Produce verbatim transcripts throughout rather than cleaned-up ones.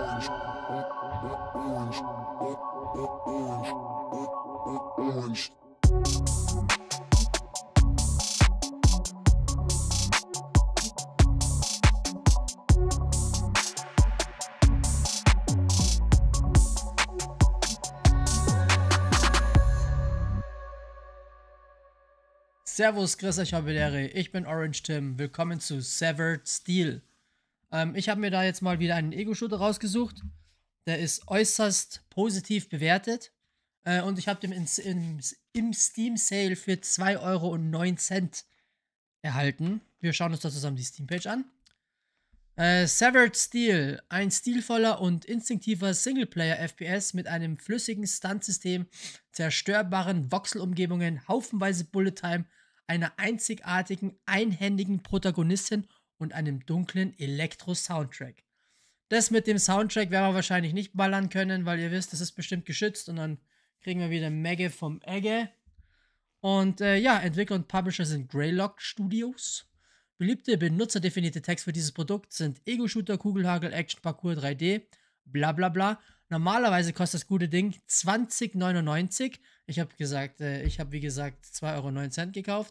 Servus, grüß euch, Habedere. Ich bin Orange Tim. Willkommen zu Severed Steel. Ähm, ich habe mir da jetzt mal wieder einen Ego-Shooter rausgesucht. Der ist äußerst positiv bewertet. Äh, und ich habe den ins, im, im Steam-Sale für zwei Euro und neun Cent erhalten. Wir schauen uns da zusammen die Steam-Page an. Äh, Severed Steel. Ein stilvoller und instinktiver Singleplayer-F P S mit einem flüssigen Stunt-System, zerstörbaren Voxel-Umgebungen, haufenweise Bullet-Time, einer einzigartigen, einhändigen Protagonistin und einem dunklen Elektro-Soundtrack. Das mit dem Soundtrack werden wir wahrscheinlich nicht ballern können, weil ihr wisst, das ist bestimmt geschützt und dann kriegen wir wieder Megge vom Egge. Und äh, ja, Entwickler und Publisher sind Greylock Studios. Beliebte benutzerdefinierte Tags für dieses Produkt sind Ego-Shooter, Kugelhagel, Action, Parkour, drei D, bla bla bla. Normalerweise kostet das gute Ding zwanzig neunundneunzig. Ich habe gesagt, äh, ich habe wie gesagt zwei Euro neun Cent gekauft.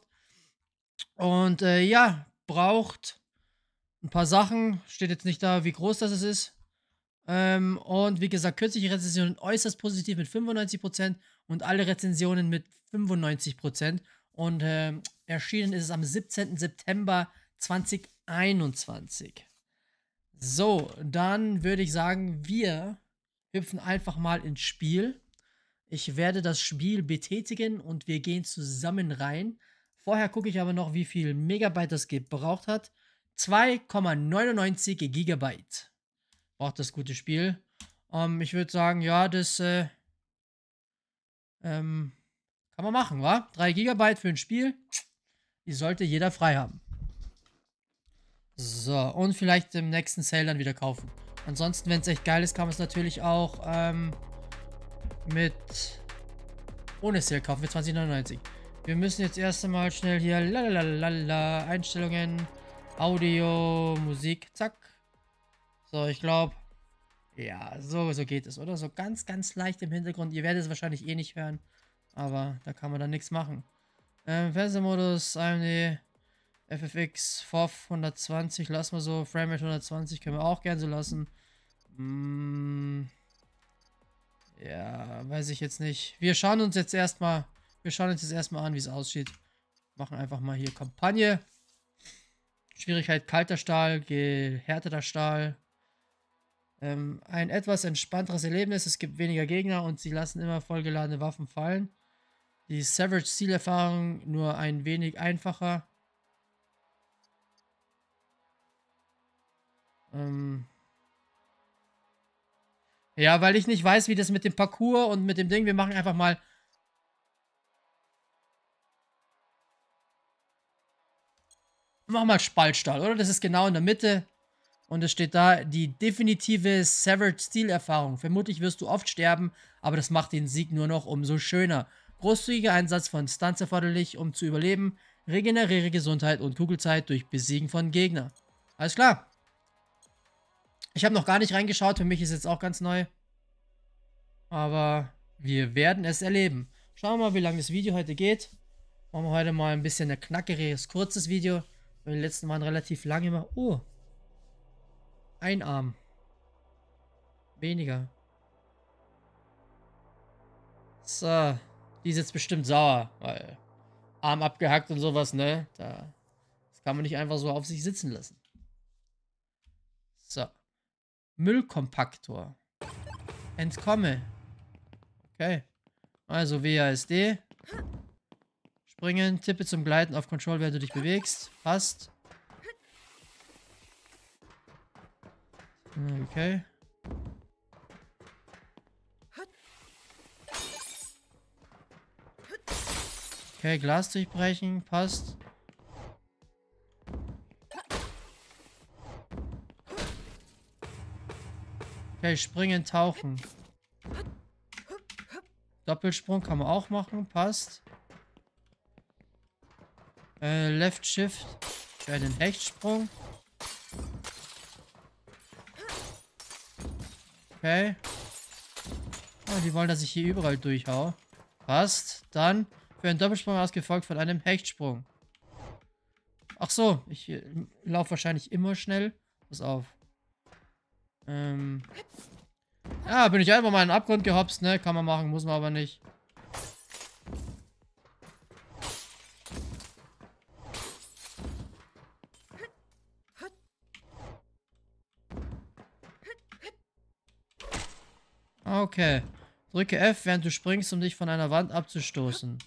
Und äh, ja, braucht ein paar Sachen. Steht jetzt nicht da, wie groß das ist. Ähm, und wie gesagt, kürzliche Rezensionen äußerst positiv mit fünfundneunzig Prozent und alle Rezensionen mit fünfundneunzig Prozent. Und äh, erschienen ist es am siebzehnten September zweitausendeinundzwanzig. So, dann würde ich sagen, wir hüpfen einfach mal ins Spiel. Ich werde das Spiel betätigen und wir gehen zusammen rein. Vorher gucke ich aber noch, wie viel Megabyte das gebraucht hat. zwei Komma neunundneunzig Gigabyte braucht das gute Spiel. Ähm, ich würde sagen, ja, das äh, ähm, kann man machen, wa? drei Gigabyte für ein Spiel. Die sollte jeder frei haben. So, und vielleicht im nächsten Sale dann wieder kaufen. Ansonsten, wenn es echt geil ist, kann man es natürlich auch ähm, mit ohne Sale kaufen für zwanzig neunundneunzig. Wir müssen jetzt erst einmal schnell hier lalalala, Einstellungen, Audio, Musik, zack. So, ich glaube, ja, so, so geht es, oder? So ganz, ganz leicht im Hintergrund. Ihr werdet es wahrscheinlich eh nicht hören, aber da kann man dann nichts machen. Ähm, Fernsehmodus, A M D, F F X, F O V hundertzwanzig, lassen wir so. Framerate hundertzwanzig können wir auch gerne so lassen. Hm, ja, weiß ich jetzt nicht. Wir schauen uns jetzt erstmal, wir schauen uns jetzt erstmal an, wie es aussieht. Machen einfach mal hier Kampagne. Schwierigkeit kalter Stahl, gehärteter Stahl. Ähm, ein etwas entspannteres Erlebnis. Es gibt weniger Gegner und sie lassen immer vollgeladene Waffen fallen. Die Severed Steel Erfahrung nur ein wenig einfacher. Ähm ja, weil ich nicht weiß, wie das mit dem Parcours und mit dem Ding. Wir machen einfach mal. Wir machen mal Spaltstahl, oder? Das ist genau in der Mitte. Und es steht da, die definitive Severed Steel Erfahrung. Vermutlich wirst du oft sterben, aber das macht den Sieg nur noch umso schöner. Großzügiger Einsatz von Stunts erforderlich, um zu überleben. Regeneriere Gesundheit und Kugelzeit durch Besiegen von Gegnern. Alles klar. Ich habe noch gar nicht reingeschaut. Für mich ist jetzt auch ganz neu. Aber wir werden es erleben. Schauen wir mal, wie lange das Video heute geht. Machen wir heute mal ein bisschen ein knackiges, kurzes Video. Die letzten waren relativ lang immer. Oh. Ein Arm. Weniger. So. Die ist jetzt bestimmt sauer. Weil Arm abgehackt und sowas, ne? Da, das kann man nicht einfach so auf sich sitzen lassen. So. Müllkompaktor. Entkomme. Okay. Also W A S D. Springen, tippe zum Gleiten auf Control, während du dich bewegst. Passt. Okay. Okay, Glas durchbrechen. Passt. Okay, springen, tauchen. Doppelsprung kann man auch machen. Passt. Äh, Left Shift für einen Hechtsprung. Okay. Oh, die wollen, dass ich hier überall durchhau. Passt. Dann für einen Doppelsprung ausgefolgt von einem Hechtsprung. Ach so, ich äh, laufe wahrscheinlich immer schnell. Pass auf. Ähm. Ja, bin ich einfach mal in den Abgrund gehopst, ne? Kann man machen, muss man aber nicht. Okay. Drücke F, während du springst, um dich von einer Wand abzustoßen.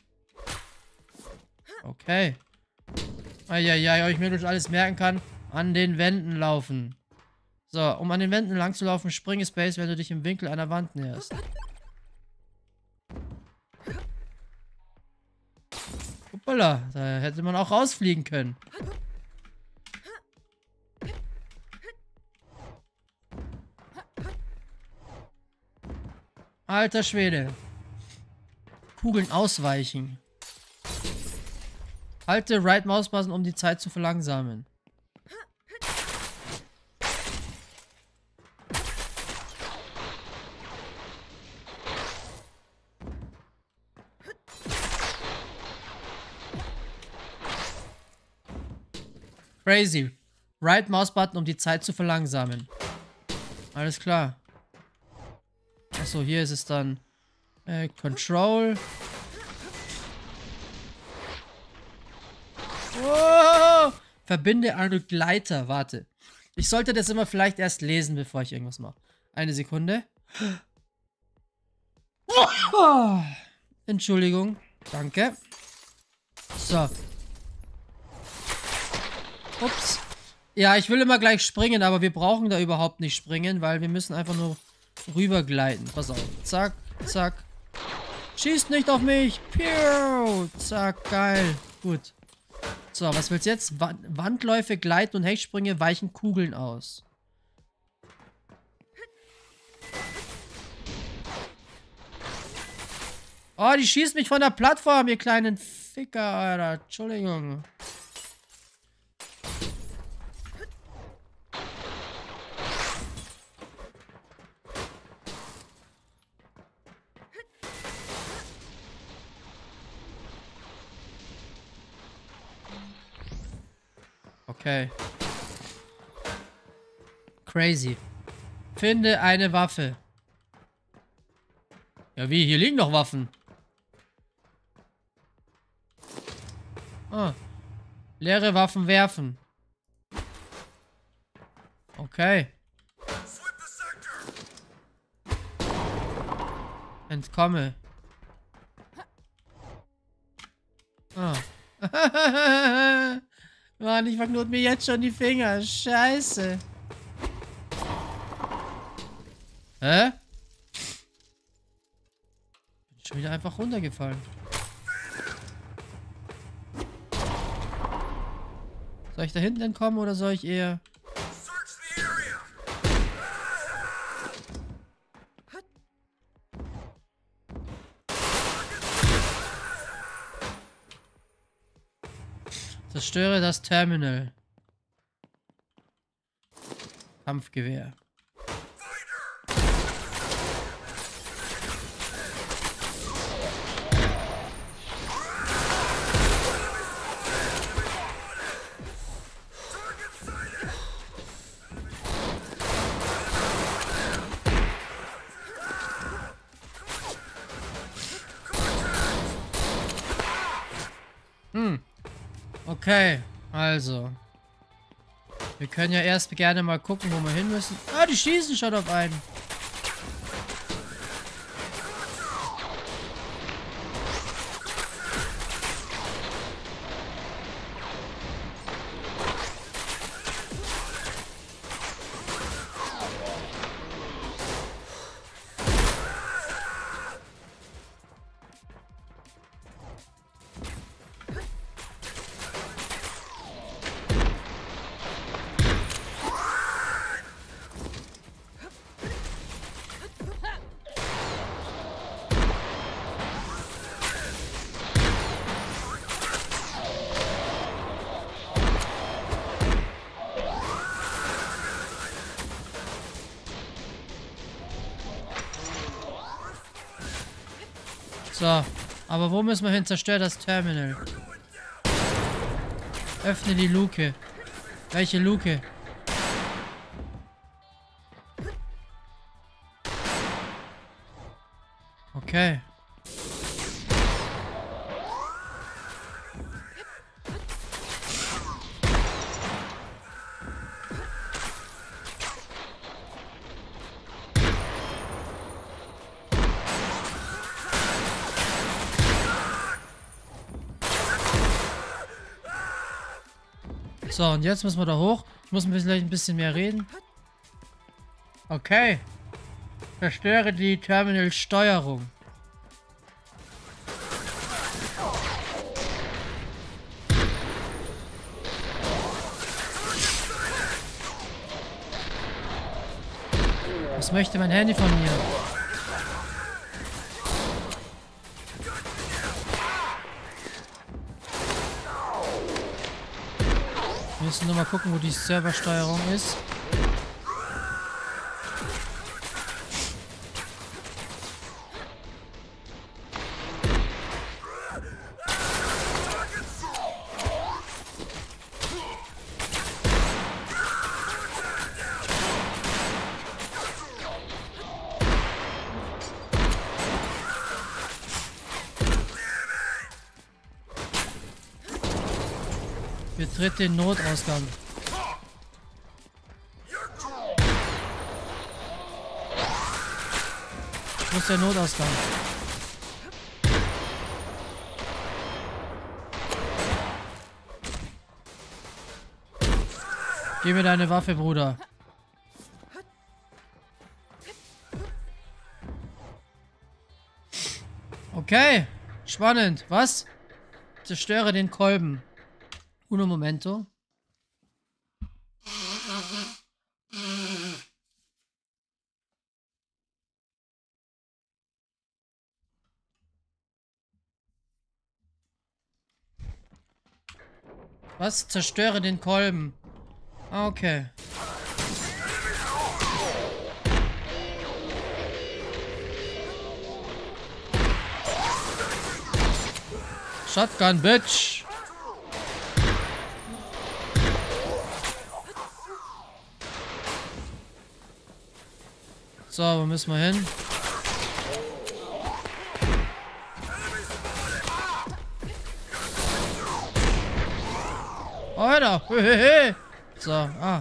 Okay. Eieiei, ob ich mir das alles merken kann. An den Wänden laufen. So, um an den Wänden lang zu laufen, springe Space, wenn du dich im Winkel einer Wand näherst. Hoppala, da hätte man auch rausfliegen können. Alter Schwede. Kugeln ausweichen. Halte Right Mausbutton, um die Zeit zu verlangsamen. Crazy. Right Mausbutton, um die Zeit zu verlangsamen. Alles klar. Achso, hier ist es dann äh, Control. Oh! Verbinde einen Gleiter. Warte. Ich sollte das immer vielleicht erst lesen, bevor ich irgendwas mache. Eine Sekunde. Oh! Entschuldigung. Danke. So. Ups. Ja, ich will immer gleich springen, aber wir brauchen da überhaupt nicht springen, weil wir müssen einfach nur rübergleiten. Pass auf. Zack, zack. Schießt nicht auf mich. Piu. Zack, geil. Gut. So, was willst du jetzt? Wa- Wandläufe, Gleiten und Hechtsprünge weichen Kugeln aus. Oh, die schießt mich von der Plattform, ihr kleinen Ficker, Alter. Entschuldigung. Okay. Crazy. Finde eine Waffe. Ja, wie? Hier liegen noch Waffen. Ah. Leere Waffen werfen. Okay. Entkomme. Ah. Mann, ich verknote mir jetzt schon die Finger. Scheiße. Hä? Bin schon wieder einfach runtergefallen. Soll ich da hinten entkommen oder soll ich eher... Zerstöre das Terminal. Kampfgewehr. Hm. Okay, also. Wir können ja erst gerne mal gucken, wo wir hin müssen. Ah, die schießen schon auf einen. So, aber wo müssen wir hin? Zerstör das Terminal. Öffne die Luke. Welche Luke? Okay. So, und jetzt müssen wir da hoch. Ich muss vielleicht ein bisschen mehr reden. Okay. Zerstöre die Terminal-Steuerung. Was möchte mein Handy von mir? Wir müssen nur mal gucken, wo die Serversteuerung ist. Betritt den Notausgang. Wo ist der Notausgang? Gib mir deine Waffe, Bruder. Okay. Spannend. Was? Zerstöre den Kolben. Uno momento. Was? Zerstöre den Kolben. Okay. Shotgun, Bitch. So, wo müssen wir hin? Alter! Hehehe. So, ah.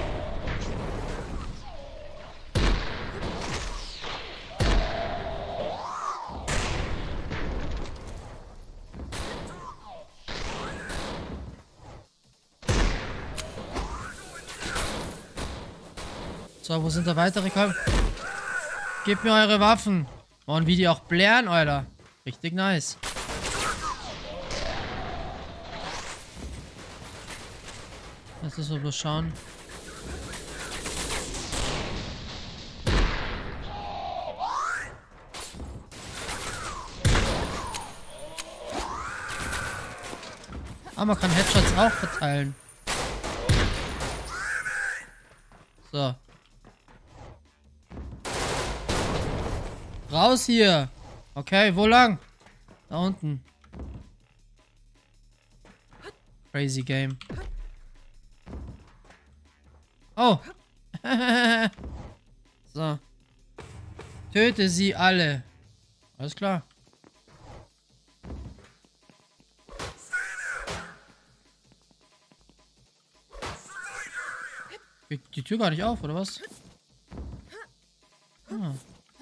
So, wo sind da weitere Kolben? Gebt mir eure Waffen. Oh, und wie die auch blären, Alter. Richtig nice. Lass uns mal bloß schauen. Ah, man kann Headshots auch verteilen. So. Raus hier. Okay, wo lang? Da unten. Crazy Game. Oh. So. Töte sie alle. Alles klar. Geht die Tür gar nicht auf, oder was? Ah.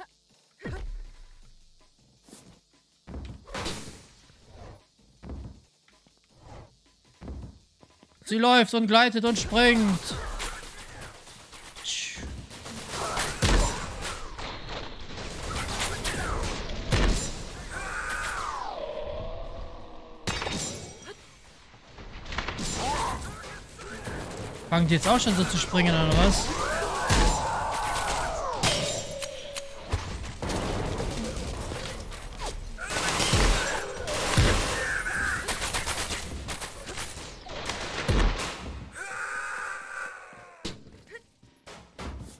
Sie läuft und gleitet und springt. Fangen die jetzt auch schon so zu springen, oder was?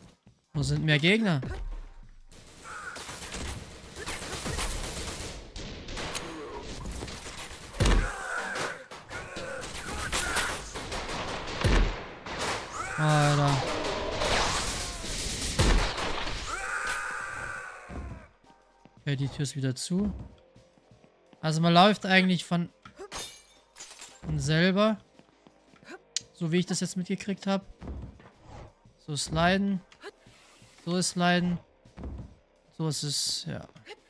Wo sind mehr Gegner? Alter. Okay, die Tür ist wieder zu. Also man läuft eigentlich von, von selber. So wie ich das jetzt mitgekriegt habe. So sliden. So ist sliden. So ist es, ja.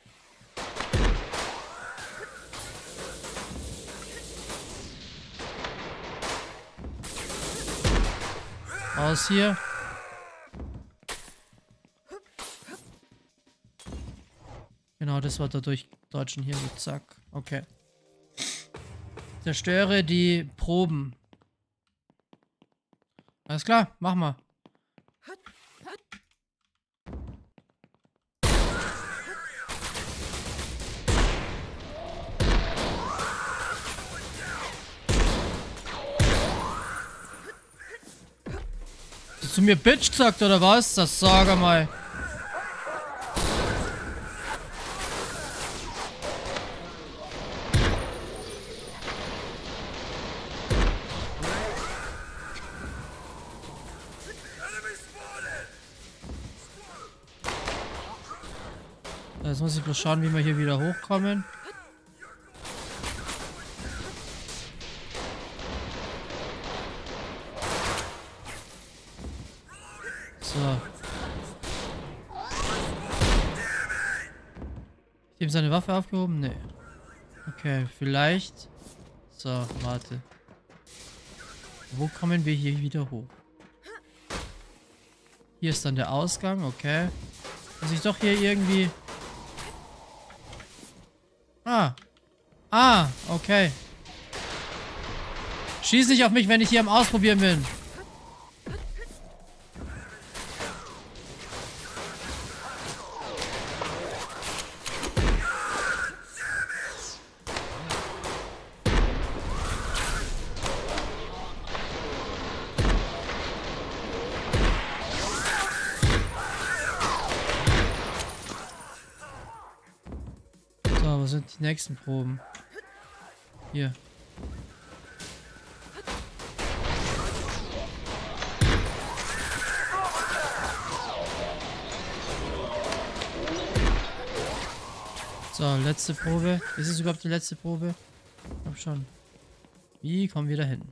Aus hier. Genau, das war dadurch Deutschen hier so, zack. Okay. Zerstöre die Proben. Alles klar, mach mal. Hast du mir Bitch gesagt oder was? Das sag mal. Jetzt muss ich bloß schauen, wie wir hier wieder hochkommen. So. Ist ihm seine Waffe aufgehoben? Nee. Okay, vielleicht. So, warte. Wo kommen wir hier wieder hoch? Hier ist dann der Ausgang, okay. Muss ich doch hier irgendwie... Ah. Ah, okay. Schieß nicht auf mich, wenn ich hier am Ausprobieren bin. So, wo sind die nächsten Proben? Hier. So, letzte Probe. Ist es überhaupt die letzte Probe? Ich glaube schon. Wie kommen wir da hin?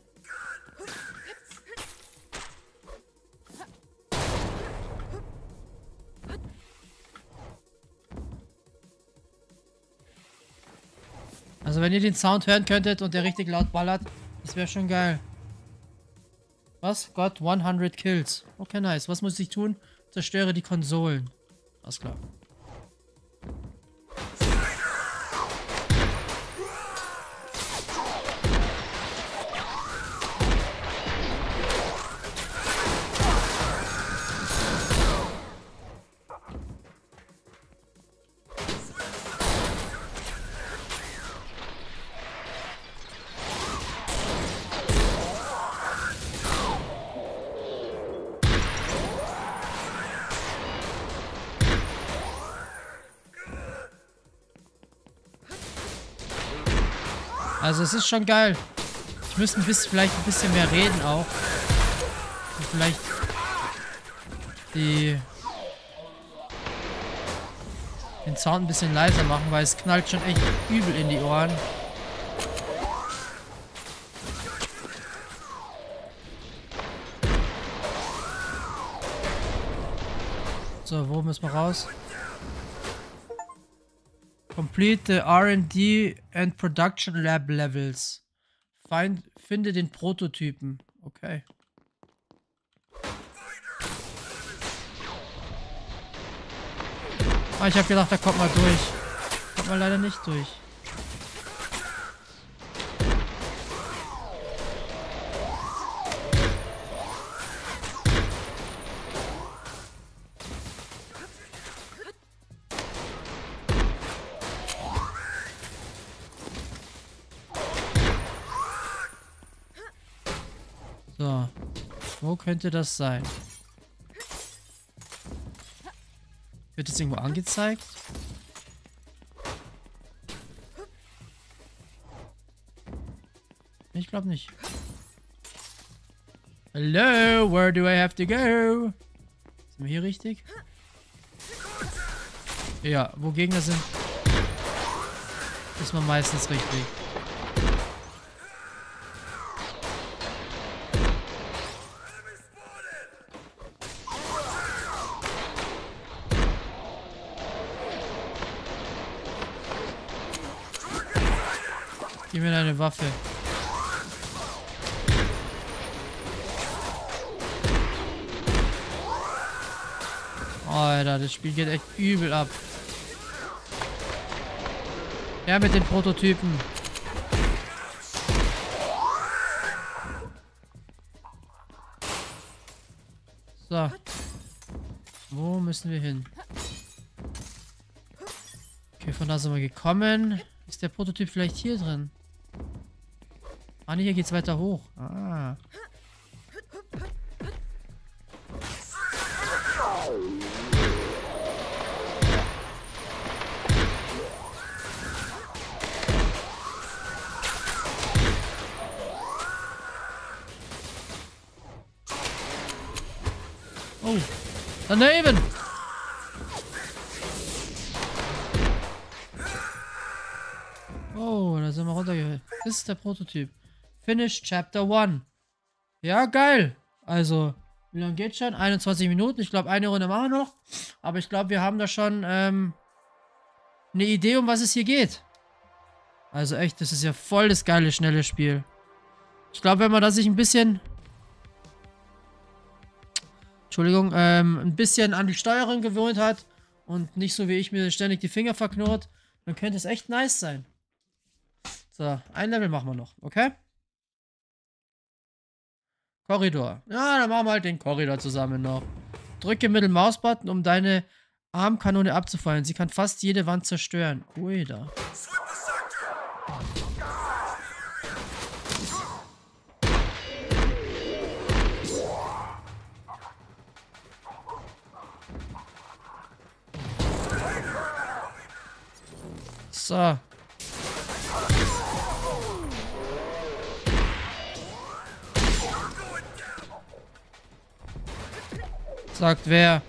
Also wenn ihr den Sound hören könntet und der richtig laut ballert, das wäre schon geil. Was? Got hundert Kills. Okay, nice. Was muss ich tun? Zerstöre die Konsolen. Alles klar. Also es ist schon geil. Ich müsste ein bisschen, vielleicht ein bisschen mehr reden auch. Und vielleicht die den Sound ein bisschen leiser machen, weil es knallt schon echt übel in die Ohren. So, wo müssen wir raus? Complete the R and D and Production Lab Levels. Find, finde den Prototypen. Okay. Ah, ich habe gedacht, da kommt mal durch. Kommt mal leider nicht durch. So. Wo könnte das sein? Wird das irgendwo angezeigt? Ich glaube nicht. Hello, where do I have to go? Sind wir hier richtig? Ja, wo Gegner sind, ist man meistens richtig. Gib mir deine Waffe. Alter, das Spiel geht echt übel ab. Ja, mit den Prototypen. So. Wo müssen wir hin? Okay, von da sind wir gekommen. Ist der Prototyp vielleicht hier drin? Ah, nee, hier geht's weiter hoch. Ah. Oh, daneben! Oh, da sind wir runtergehört. Das ist der Prototyp. Finish Chapter eins. Ja, geil. Also, wie lange geht's schon? einundzwanzig Minuten. Ich glaube, eine Runde machen wir noch. Aber ich glaube, wir haben da schon ähm, eine Idee, um was es hier geht. Also echt, das ist ja voll das geile, schnelle Spiel. Ich glaube, wenn man da sich ein bisschen... Entschuldigung, ähm, ein bisschen an die Steuerung gewöhnt hat und nicht so wie ich mir ständig die Finger verknurrt, dann könnte es echt nice sein. So, ein Level machen wir noch, okay? Korridor. Ja, dann machen wir halt den Korridor zusammen noch. Drücke Mittel-Maus-Button, um deine Armkanone abzufeuern. Sie kann fast jede Wand zerstören. Ui, da. So. Sagt wer?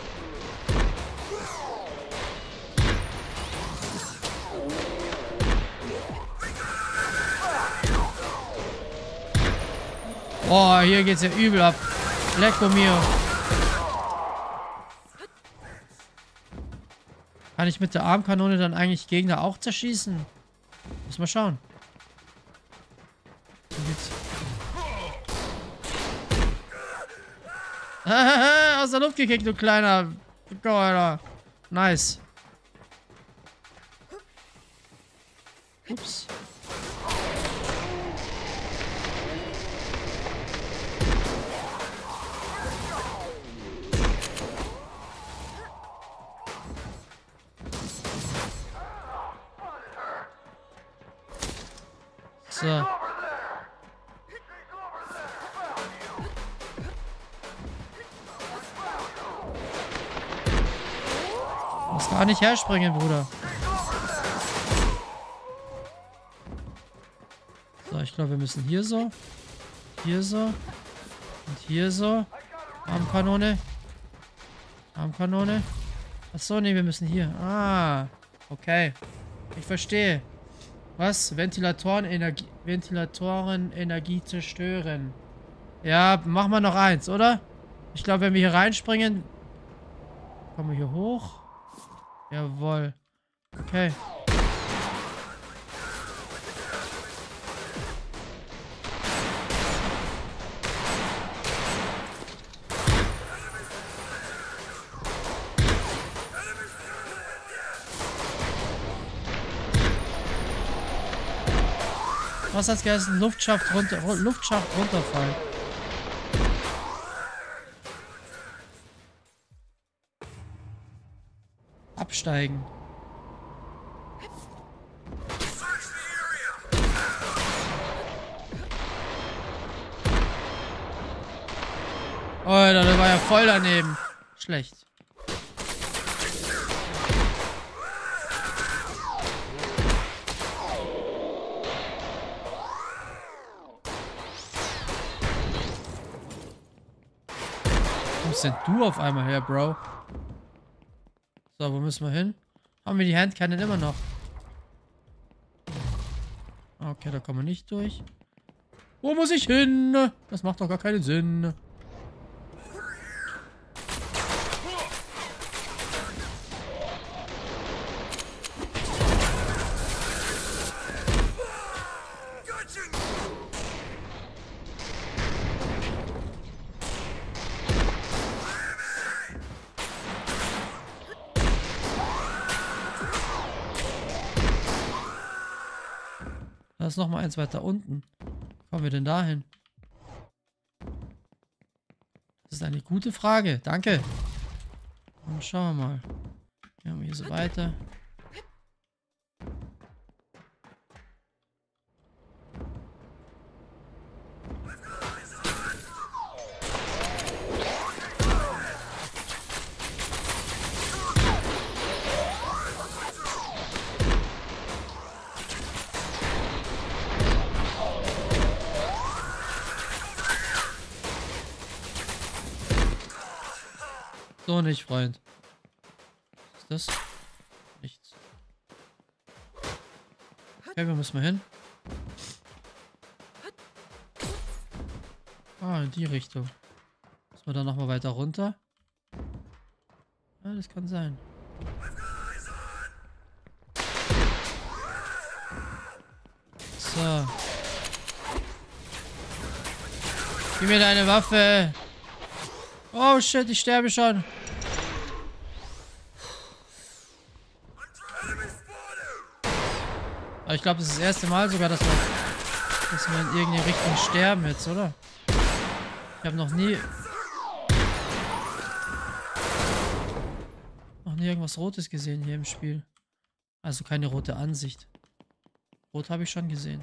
Boah, hier geht's ja übel ab. Lecco mio. Kann ich mit der Armkanone dann eigentlich Gegner auch zerschießen? Muss mal schauen. Aus der Luft gekickt, du kleiner Alter. Nice. Ups. So. Muss gar nicht herspringen, Bruder. So, ich glaube, wir müssen hier so. Hier so. Und hier so. Armkanone. Armkanone. Achso, nee, wir müssen hier. Ah. Okay. Ich verstehe. Was? Ventilatoren Energie, Ventilatoren Energie zerstören. Ja, machen wir noch eins, oder? Ich glaube, wenn wir hier reinspringen... Kommen wir hier hoch? Jawohl. Okay. Was hat's geheißen? Luftschacht runter, Luftschacht runterfallen. Absteigen. Oh, der war ja voll daneben. Schlecht. kommst denn du auf einmal her, Bro? So, wo müssen wir hin? Haben wir die Handcannon immer noch? Okay, da kommen wir nicht durch. Wo muss ich hin? Das macht doch gar keinen Sinn. Da ist noch mal eins weiter unten. Wie kommen wir denn da hin? Das ist eine gute Frage. Danke. Und schauen wir mal. Gehen wir hier so weiter. So nicht, Freund. Was ist das? Nichts. Okay, wo müssen wir hin? Ah, in die Richtung. Müssen wir dann nochmal weiter runter? Ja, das kann sein. So. Gib mir deine Waffe. Oh shit, ich sterbe schon. Aber ich glaube, das ist das erste Mal sogar, dass wir, dass wir in irgendeine Richtung sterben jetzt, oder? Ich habe noch nie... Noch nie irgendwas Rotes gesehen hier im Spiel. Also keine rote Ansicht. Rot habe ich schon gesehen.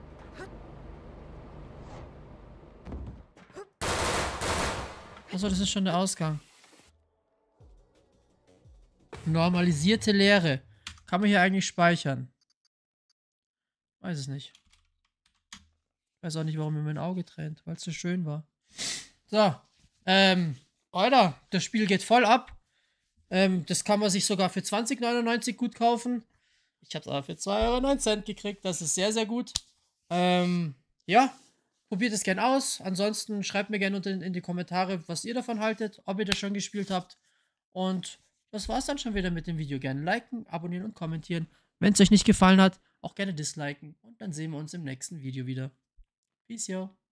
Achso, das ist schon der Ausgang. Normalisierte Leere. Kann man hier eigentlich speichern? Weiß es nicht. Ich weiß auch nicht, warum mir mein Auge tränt, weil es so schön war. So. Ähm, Alter, das Spiel geht voll ab. Ähm, das kann man sich sogar für zwanzig neunundneunzig gut kaufen. Ich habe es aber für zwei Euro neun Cent gekriegt. Das ist sehr, sehr gut. Ähm, ja. Probiert es gerne aus. Ansonsten schreibt mir gerne unten in die Kommentare, was ihr davon haltet, ob ihr das schon gespielt habt. Und das war's dann schon wieder mit dem Video. Gerne liken, abonnieren und kommentieren. Wenn es euch nicht gefallen hat, auch gerne disliken. Und dann sehen wir uns im nächsten Video wieder. Peace, yo.